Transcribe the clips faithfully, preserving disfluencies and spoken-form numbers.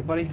buddy.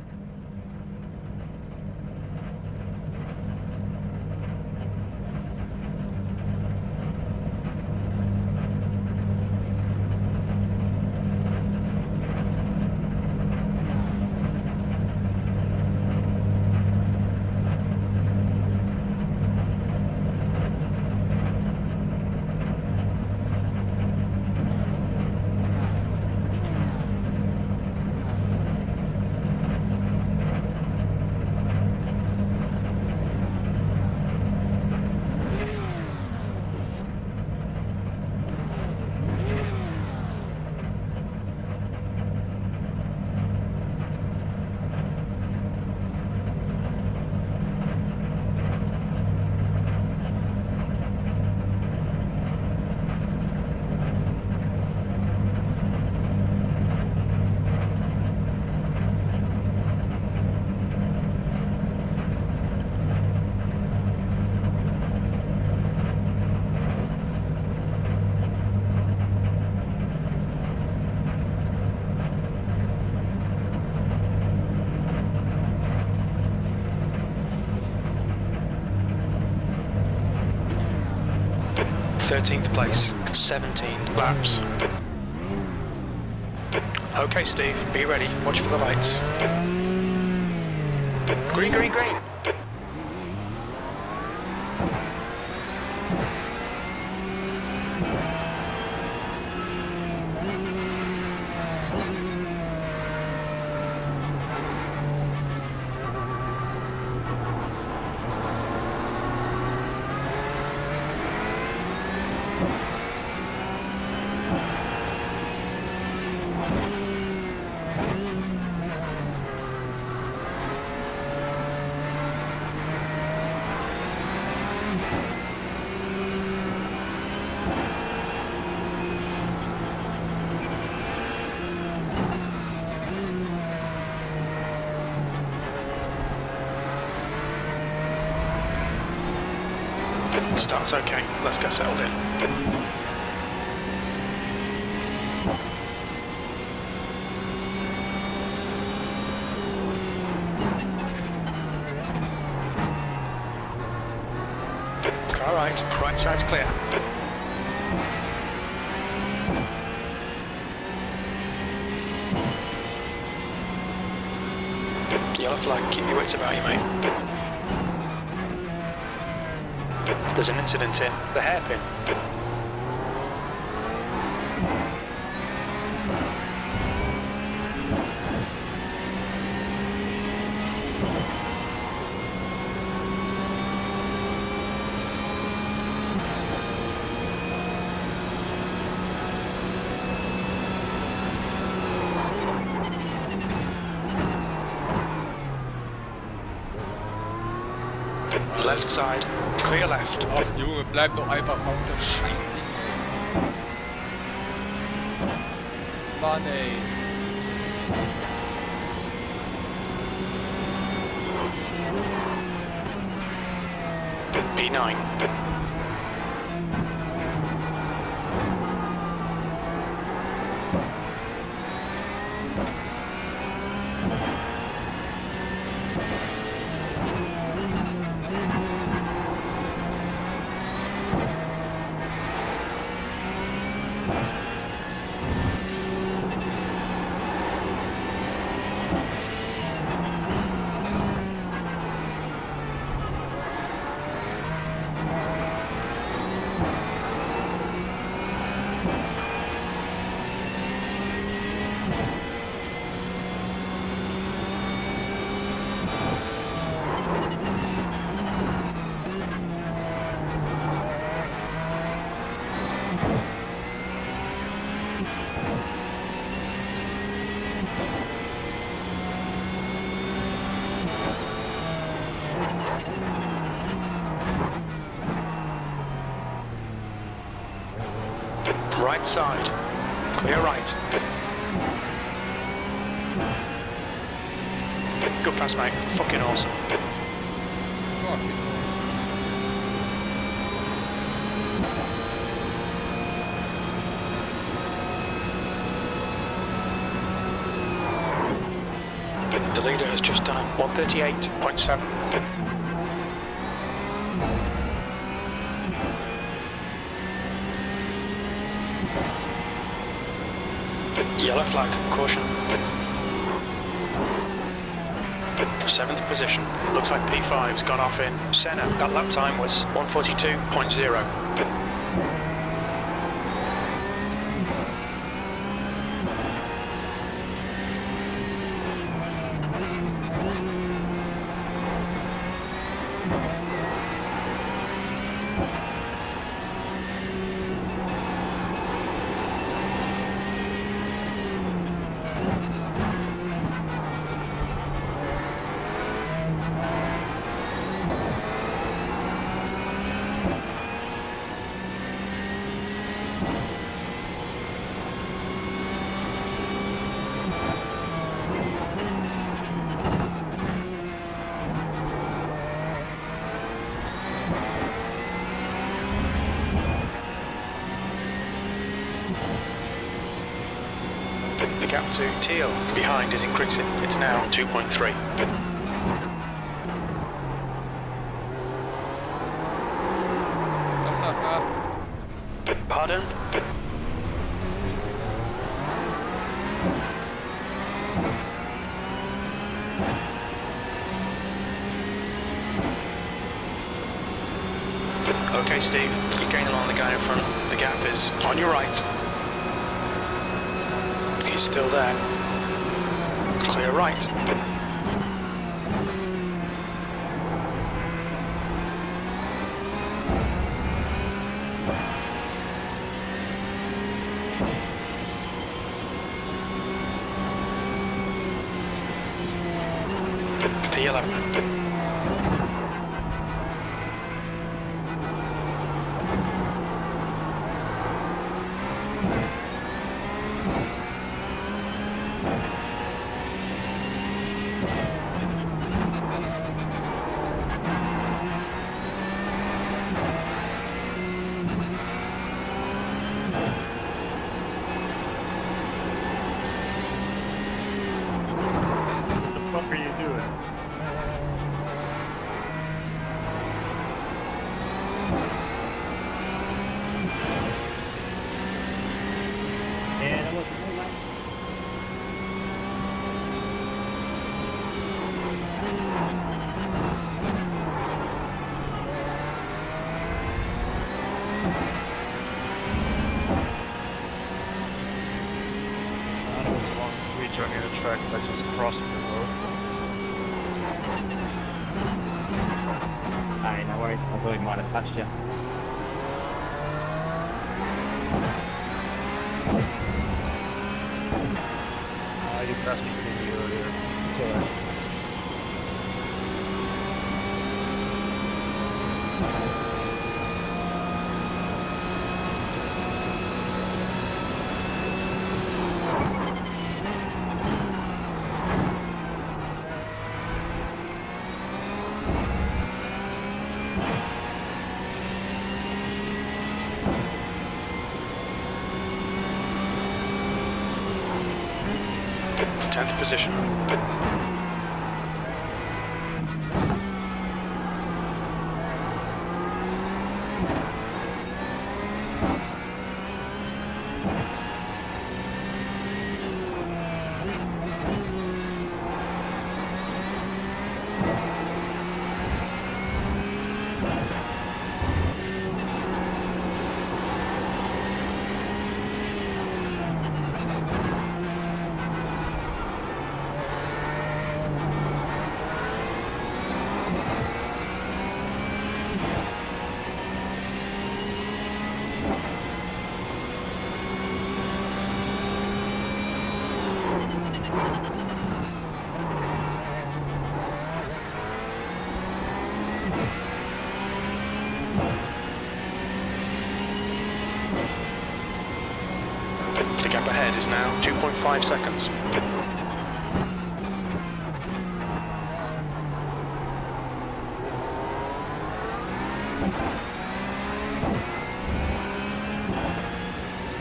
thirteenth place, seventeen laps. Okay, Steve, be ready. Watch for the lights. Green, green, green. Start's okay, let's get settled in. Alright, right side's clear. Yellow flag, keep your wits about you, mate. There's an incident in the hairpin. Left side, clear left. Ach Junge, bleib doch einfach auf der Scheiße. Mann ey. B nine. Right side, clear right. Good pass, mate. Fucking awesome. Fucking awesome. The leader has just done a one thirty-eight point seven. Yellow flag, caution. Seventh position. Looks like P five's gone off in Senna. That lap time was one forty-two point zero. The gap to Teal behind is increasing. It's now two point three. Pardon? Okay, Steve, you're gaining on the guy in front. The gap is on your right. He's still there. Clear right. P eleven. What are you doing? And it was Joining the track by just crossing the road. Aye, no worries. I thought he might have touched you. Uh, you passed me pretty earlier. It's alright. tenth position. The gap ahead is now two point five seconds.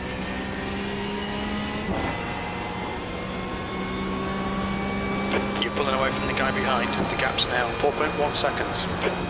You're away from the guy behind. The gap's now four point one seconds.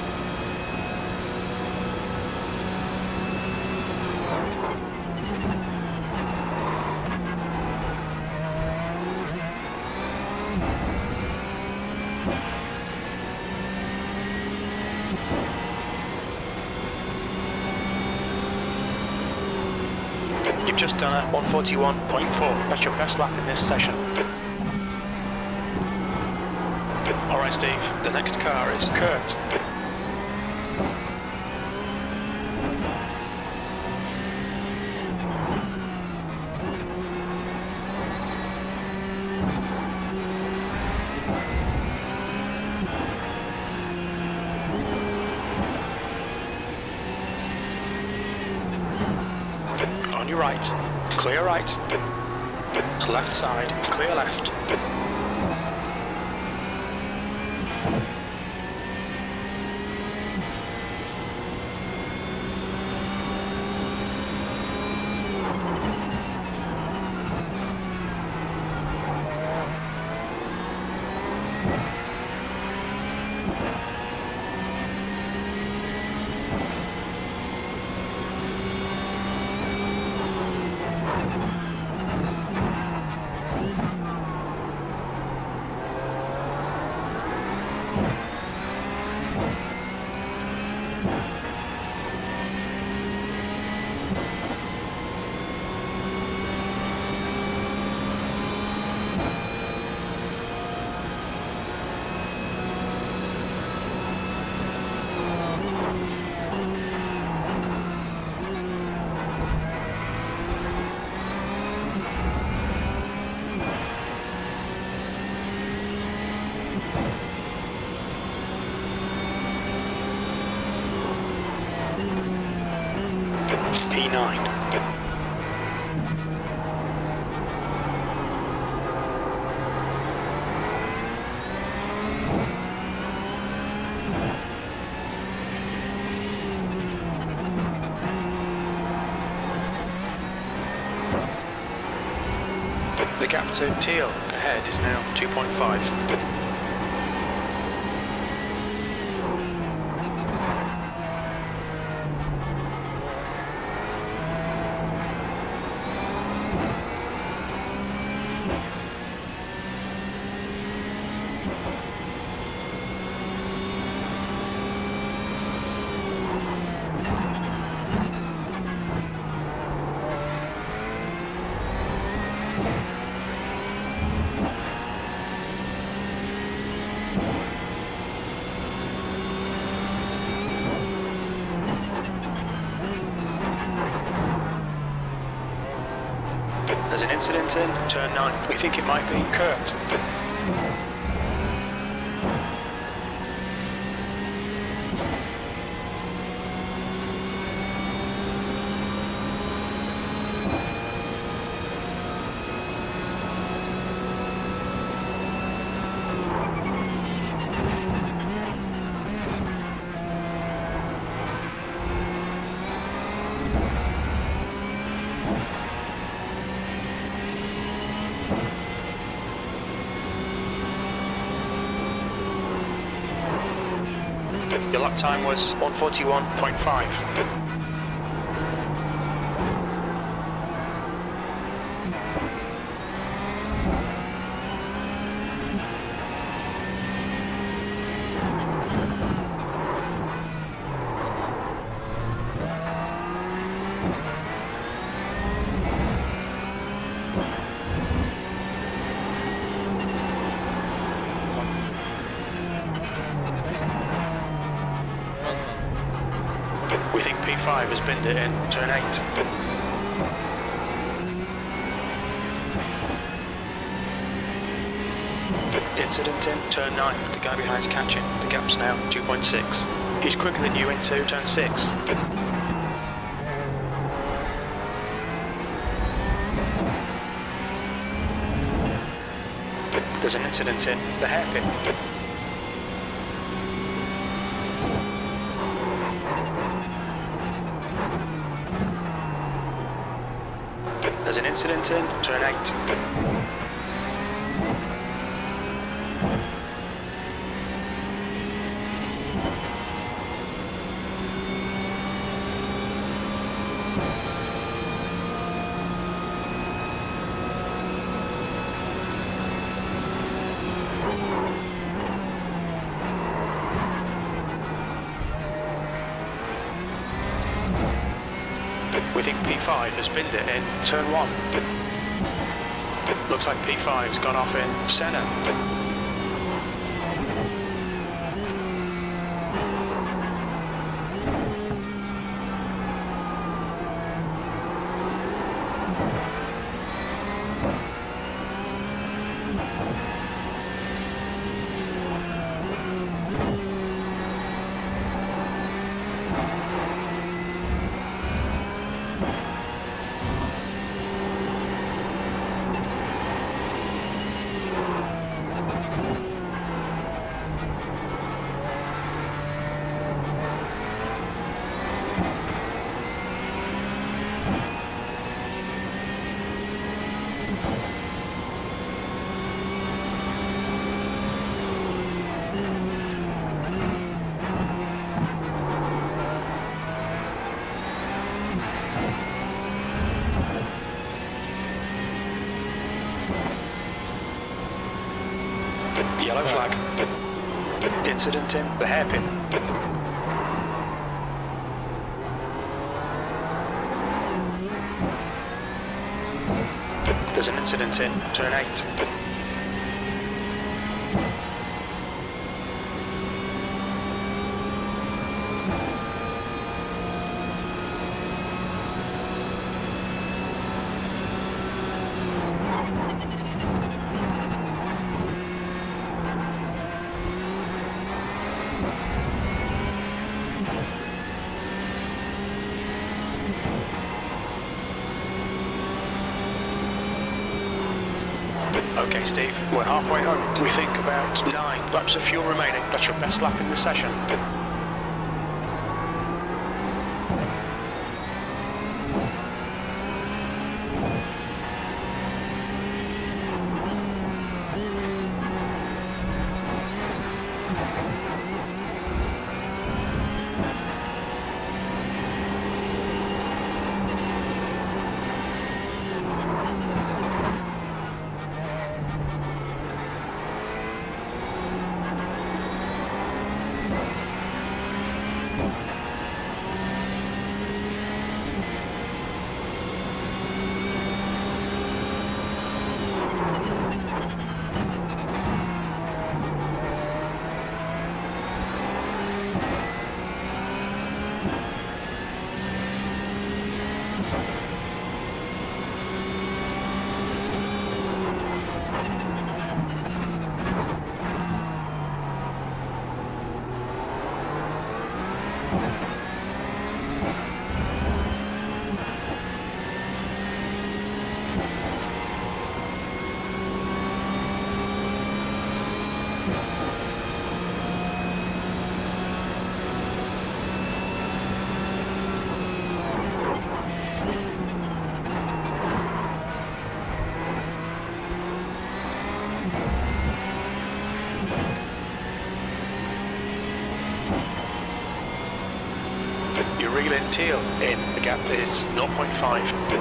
You've just done a one forty-one point four. That's your best lap in this session. Alright Steve, the next car is Kurt. On your right, clear right. Left side, clear left. P nine. The gap to Teal ahead is now two point five. There's an incident in turn nine. We think it might be Kurt. Your lap time was one forty-one point five. We think P five has binned it in turn eight. Incident in turn nine. The guy behind's catching. The gap's now two point six. He's quicker than you into turn six. There's an incident in the hairpin. There's an incident in turn eight. We think P five has binned it in turn one. Looks like P five's gone off in Senna. Yellow flag. Incident in the hairpin. There's an incident in turn eight. Okay, Steve, we're halfway home. We think about nine laps of fuel remaining. That's your best lap in the session. Your reel in teal in, the gap is zero point five.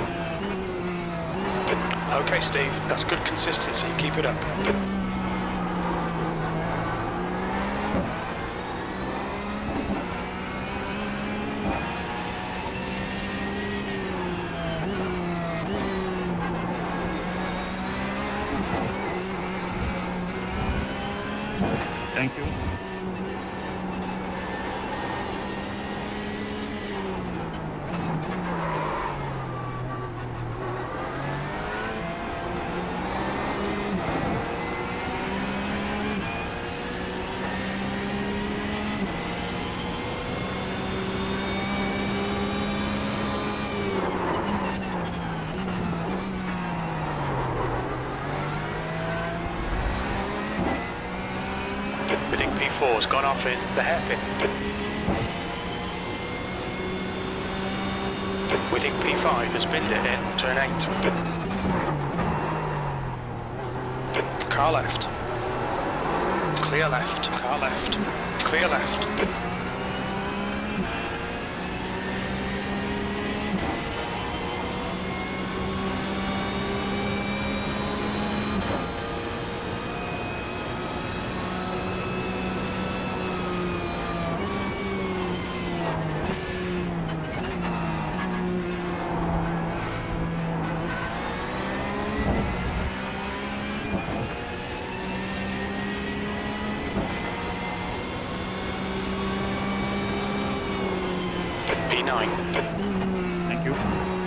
Okay, Steve, that's good consistency, keep it up. Thank you. We think P four's gone off in the hairpin. We think P five has binned it in turn eight. Car left. Clear left. Car left. Clear left. P nine. Thank you.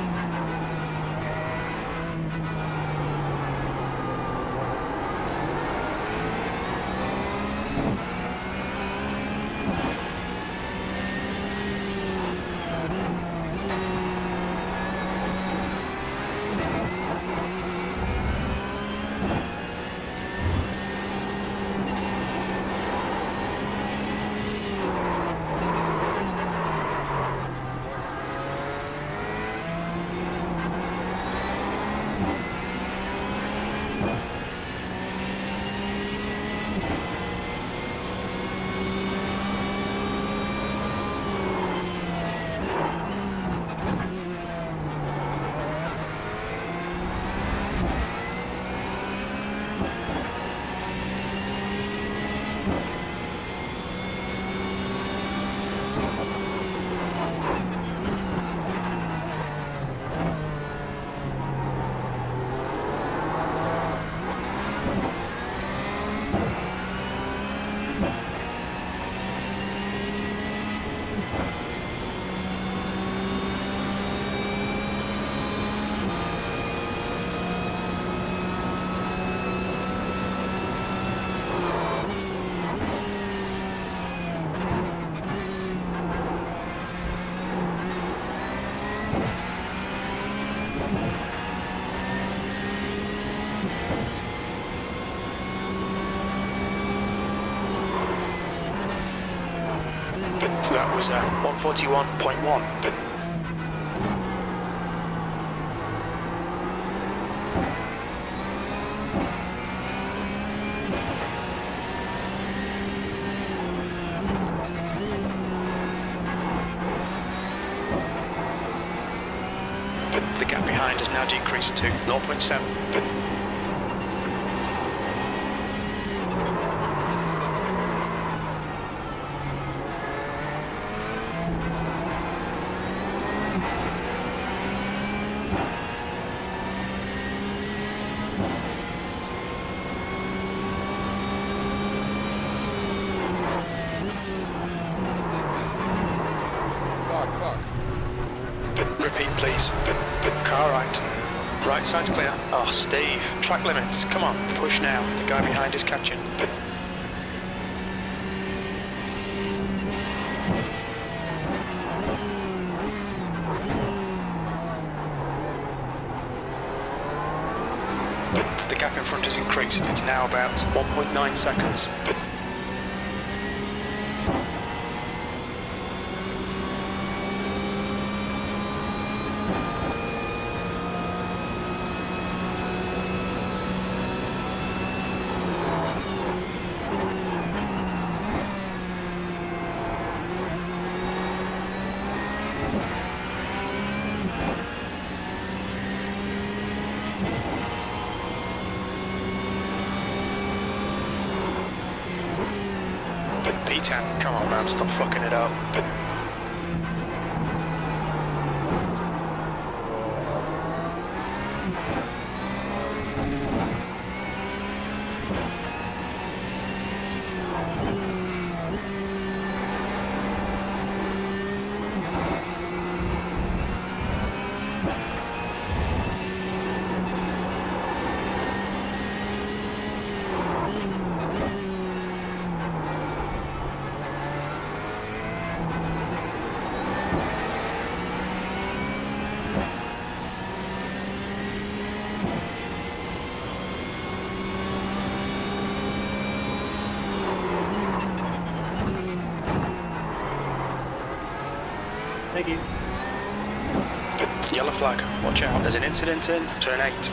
That was uh, one forty-one point one. The gap behind has now decreased to zero point seven. Fuck, fuck. Repeat, please. Car right. Right side's clear. Oh, Steve. Track limits. Come on. Push now. The guy behind is catching. The gap in front has increased. It's now about one point nine seconds. P ten, come on man, stop fucking it up. Thank you. Yellow flag, watch out, there's an incident in turn eight.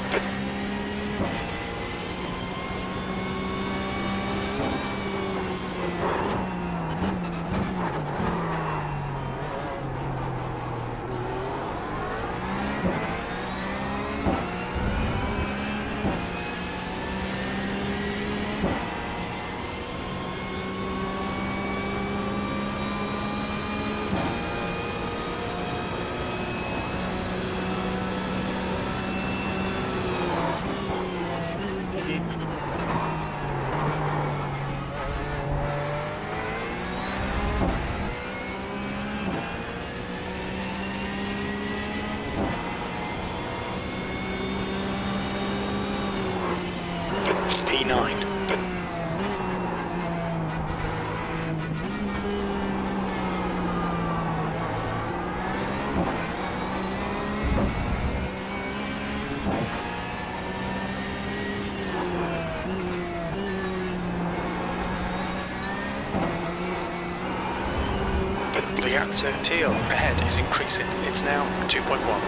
The gap to Teal ahead is increasing. It's now two point one.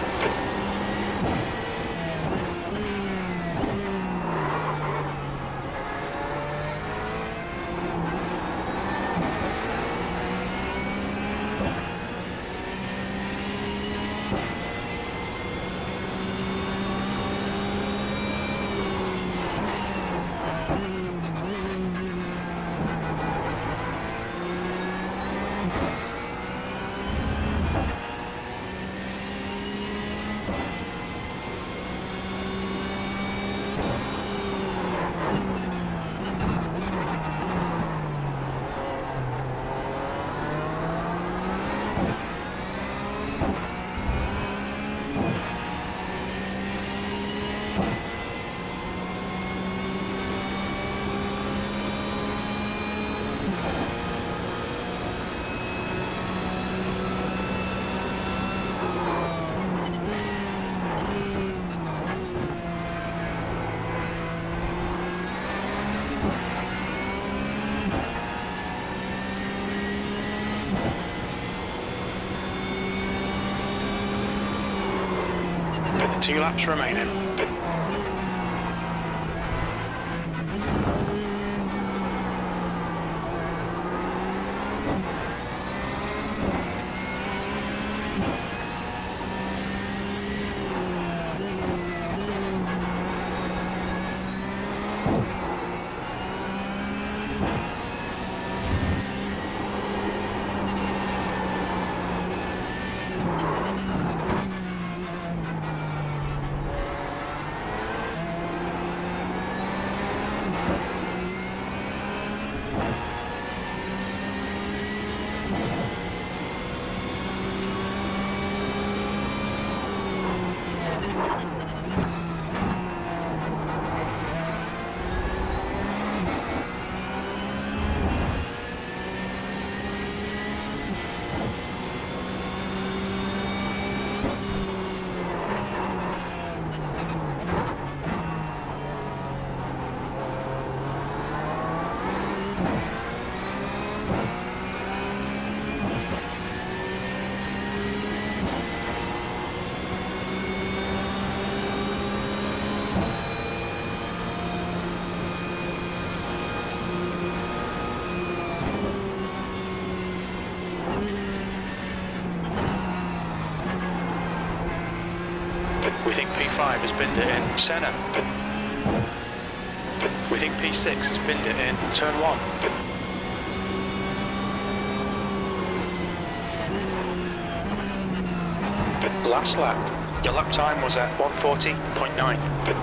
Two laps remaining. We think P five has binned it in Senna. We think P six has binned it in turn one. Last lap. Your lap time was at one forty point nine.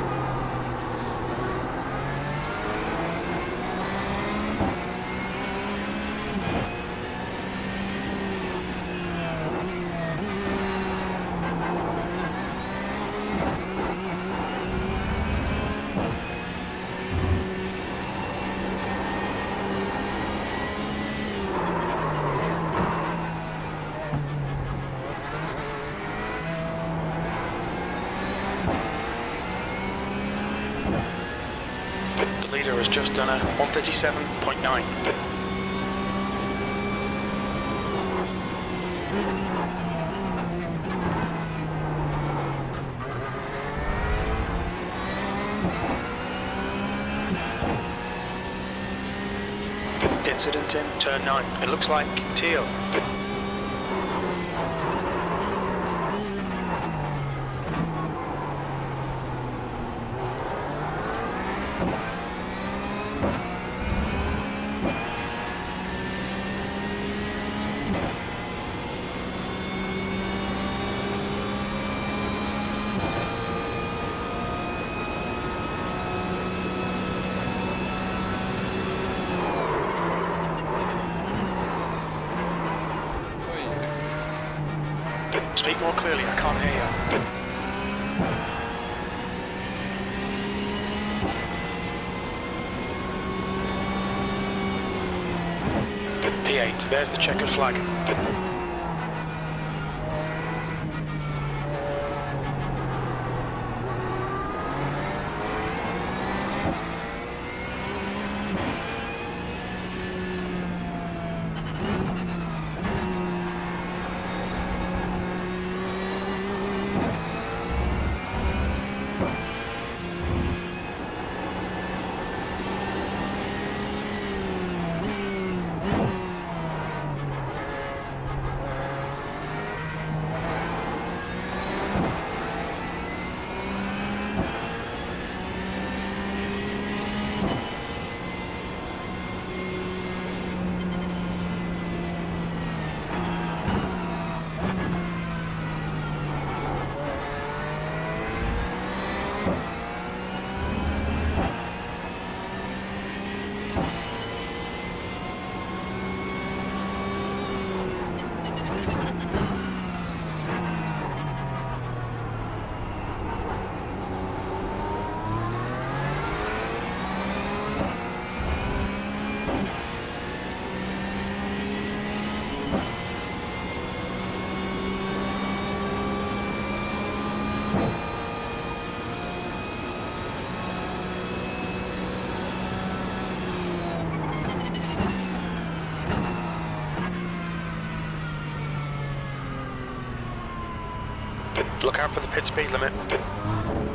Has just done a one thirty-seven point nine. Incident in turn nine. It looks like Teal. Speak more clearly, I can't hear you. P eight, there's the checkered flag. Look out for the pit speed limit.